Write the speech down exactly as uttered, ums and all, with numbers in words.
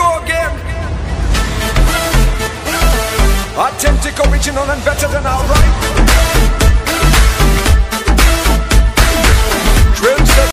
go again. Authentic, original and better than alright.